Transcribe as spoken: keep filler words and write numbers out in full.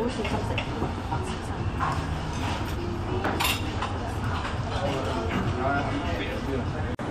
都是正在往方向上。 然后别的。